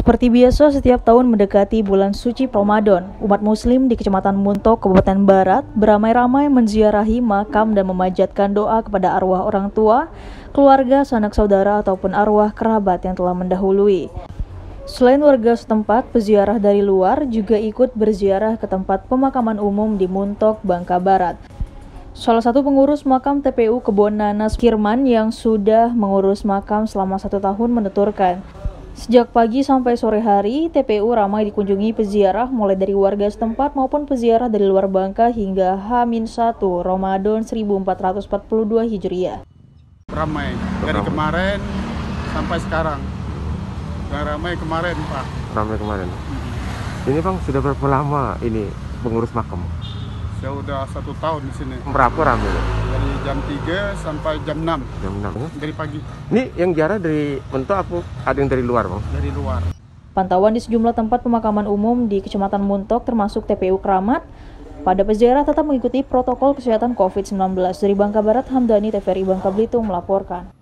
Seperti biasa, setiap tahun mendekati bulan suci Ramadan, umat muslim di Kecamatan Muntok, Kabupaten Barat, beramai-ramai menziarahi makam dan memanjatkan doa kepada arwah orang tua, keluarga, sanak saudara, ataupun arwah kerabat yang telah mendahului. Selain warga setempat, peziarah dari luar juga ikut berziarah ke tempat pemakaman umum di Muntok, Bangka Barat. Salah satu pengurus makam TPU Kebon Nanas Kirman yang sudah mengurus makam selama 1 tahun menuturkan, sejak pagi sampai sore hari, TPU ramai dikunjungi peziarah mulai dari warga setempat maupun peziarah dari luar Bangka hingga H-1 Ramadan 1442 Hijriah. Ramai dari kemarin sampai sekarang. Yang ramai kemarin, Pak. Ramai kemarin. Ini Bang, sudah berapa lama ini pengurus makam? Saya udah 1 tahun di sini. Berapa ramai? Dari jam 3 sampai jam 6. Jam 6 ya? Dari pagi. Ini yang ziarah dari Muntok apa ada yang dari luar, Bang? Dari luar. Pantauan di sejumlah tempat pemakaman umum di Kecamatan Muntok termasuk TPU Keramat, pada peziarah tetap mengikuti protokol kesehatan COVID-19. Dari Bangka Barat, Hamdani, TVRI Bangka Belitung melaporkan.